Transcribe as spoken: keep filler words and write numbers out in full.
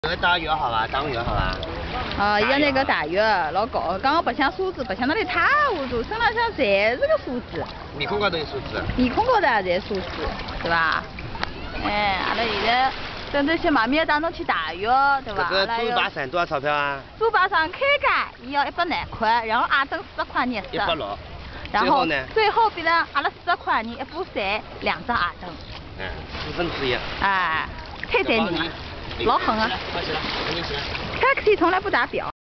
这个大鱼好吧，当鱼好吧。 啊，要那个大鱼，那个刚刚不想数字，不想到你贪污住，想了想这是个数字。 面孔高头有数字。 面孔高头这数字，是吧？哎，阿拉现在等这些妈咪当中去大鱼，对吧？ 这个猪巴扇多少钞票啊？ 猪巴扇开干要一百来块，然后阿等四十块钱一百六。 然后呢？ 最后变成阿拉四十块钱一补三，两张阿等。 哎，四分之一。 哎，太残忍了，老狠啊！ 快起来，赶紧起来。 taxi 从来不打表。